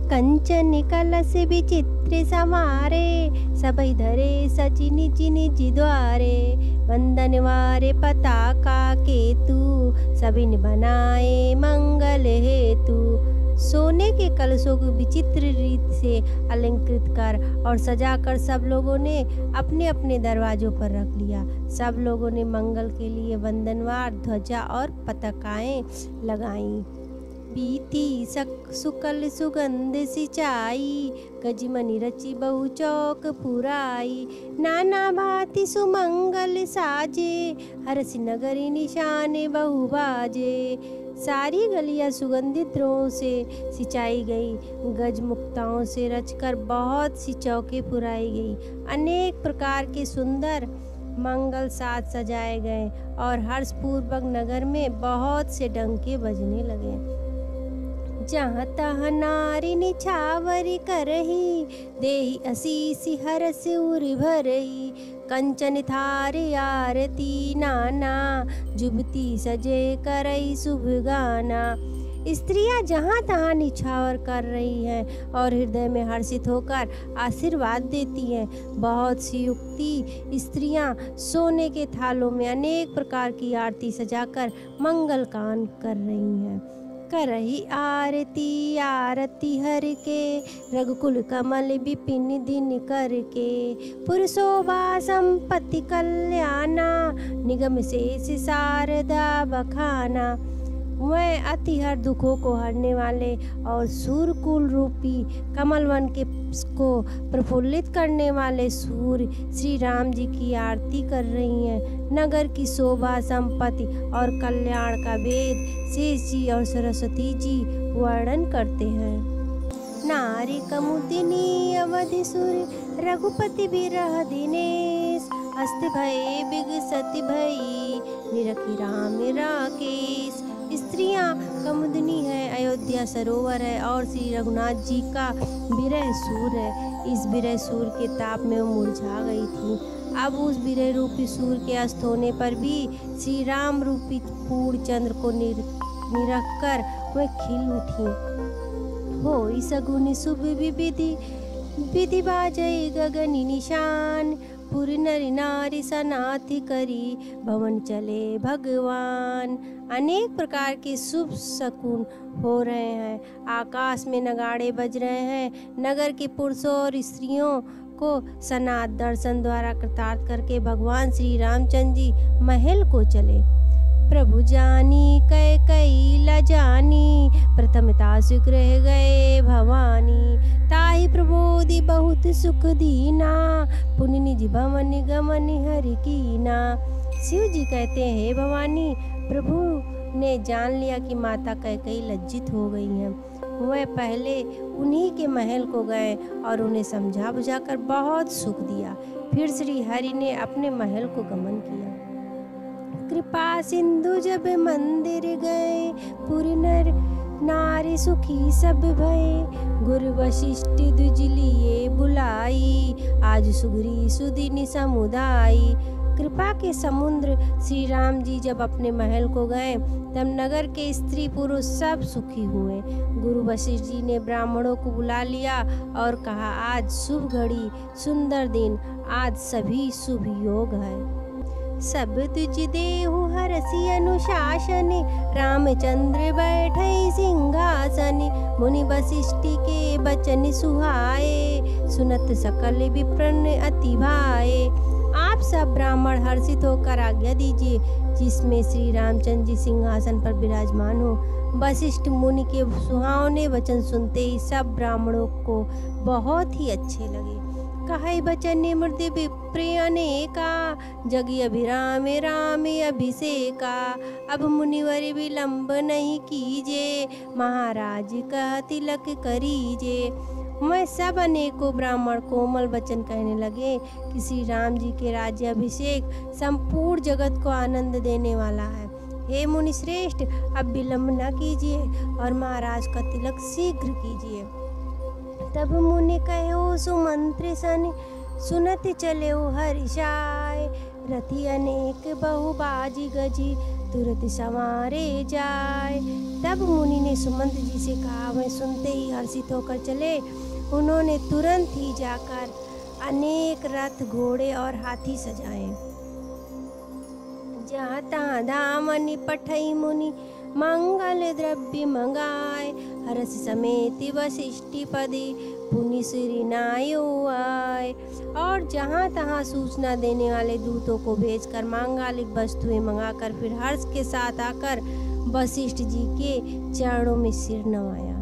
कंचन कलश विचित्र समारे, सबई धरे सचि निज निज द्वारे। वंदन वारे पताका केतु, सबिन बनाए मंगल हेतु। सोने के कलशों को विचित्र रीत से अलंकृत कर और सजाकर सब लोगों ने अपने अपने दरवाजों पर रख लिया। सब लोगों ने मंगल के लिए वंदनवार ध्वजा और पताकाएं लगाईं। बीती सुकल सुगंध सिंचाई, गजमनि रचि बहु चौक पुराई। नाना भांति सुमंगल साजे, हरसि नगरी निशाने बहु बाजे। सारी गलियां सुगंधित द्रोह से सिंचाई गई, गजमुक्ताओं से रचकर बहुत सी चौकें पुराई गई। अनेक प्रकार के सुंदर मंगल साज सजाए गए और हर्षपूर्वक नगर में बहुत से डंके बजने लगे। जहाँ तहाँ नारी निछावरी करही, देहि असीसी हरस उर भरही। कंचन थारे आरती नाना, जुबती सजे करई शुभ गाना। स्त्रियां जहाँ तहाँ निछावर कर रही हैं और हृदय में हर्षित होकर आशीर्वाद देती हैं। बहुत सी युक्ति स्त्रियां सोने के थालों में अनेक प्रकार की आरती सजाकर मंगल गान कर रही हैं। करही आरती आरती हर के, रघुकुल कमल विपिन दिन करके। पुरशोभा संपत्ति कल्याणा, निगम शेष शारदा बखाना। वह अति हर दुखों को हरने वाले और सूर्यकुल रूपी कमलवन के को प्रफुल्लित करने वाले सूर्य श्री राम जी की आरती कर रही हैं। नगर की शोभा संपत्ति और कल्याण का वेद शेष जी और सरस्वती जी वर्णन करते हैं। नारी कमुदिनी अवधि सुर, रघुपति बिरह दिनेश। हस्त भये बिगसति भई, निरखी राम राकेश। स्त्रियां कमुदनी है, अयोध्या सरोवर है और श्री रघुनाथ जी का विरह सूर है। इस विरह सूर के ताप में वो मुरझा गई थी। अब उस विरह रूपी सूर के अस्त होने पर भी श्री राम रूपी पूर्ण चंद्र को निरख कर वह खिल उठी। हो सगुनी शुभ विधि, विधि बाजई गगनी निशान। पुर नरि नारी सनाथि करी, भवन चले भगवान। अनेक प्रकार के शुभ शकुन हो रहे हैं, आकाश में नगाड़े बज रहे हैं। नगर के पुरुषों और स्त्रियों को सनात दर्शन द्वारा कृतार्थ करके भगवान श्री रामचंद्र जी महल को चले। प्रभु जानी कैकई ल जानी, प्रथमता सुग्रह गए भवानी। ताहि प्रबोधि बहुत सुख दीना, पुनि निज भवन गमन हरि कीना। शिव जी कहते हैं, हे भवानी, प्रभु ने जान लिया कि माता कैकई लज्जित हो गई हैं। वह पहले उन्हीं के महल को गए और उन्हें समझा बुझाकर बहुत सुख दिया। फिर श्री हरि ने अपने महल को गमन किया। कृपा सिंधु जब मंदिर गए, पुरि नर नारी सुखी सब भये। गुरु वशिष्ठ द्विज लिए बुलाई, आज सुग्री सुदिन समुदाई। कृपा के समुद्र श्री राम जी जब अपने महल को गए तब नगर के स्त्री पुरुष सब सुखी हुए। गुरु वशिष्ठ जी ने ब्राह्मणों को बुला लिया और कहा, आज शुभ घड़ी, सुंदर दिन, आज सभी शुभ योग है। सब तुझ देहु हरसि अनुशासन, रामचंद्र बैठे सिंहासन। मुनि वशिष्ठ के बचन सुहाए, सुनत सकल विप्रन अति भाए। आप सब ब्राह्मण हर्षित होकर आज्ञा दीजिए, जिसमें श्री रामचंद्र जी सिंहासन पर विराजमान हो। वशिष्ठ मुनि के सुहावने वचन सुनते ही सब ब्राह्मणों को बहुत ही अच्छे लगे। कहे बचन मृदु विप्र अनेका, जगी अभिराम राम अभिषेका। अब मुनिवर विलंब नहीं कीजे, महाराज कह तिलक करीजे। मैं सब अनेकों ब्राह्मण कोमल वचन कहने लगे कि श्री राम जी के राज्य अभिषेक संपूर्ण जगत को आनंद देने वाला है। हे मुनि श्रेष्ठ, अब विलंब न कीजिए और महाराज का तिलक शीघ्र कीजिए। तब मुनि कहो सुमंत्र सन, सुनत चले हर्षाय। रथी अनेक बहुबाजी गजी, तुरंत संवारे जाए। तब मुनि ने सुमंत जी से कहा, वह सुनते ही हर्षित होकर चले। उन्होंने तुरंत ही जाकर अनेक रथ, घोड़े और हाथी सजाए। जहाँ तहाँ धाम निपठई मुनि मंगल द्रव्य मंगाए। हर्ष समेत वशिष्ठि पदे पुनि श्री नायो आए। और जहाँ तहाँ सूचना देने वाले दूतों को भेजकर मांगलिक वस्तुएं मंगाकर फिर हर्ष के साथ आकर वशिष्ठ जी के चरणों में सिर नवाया।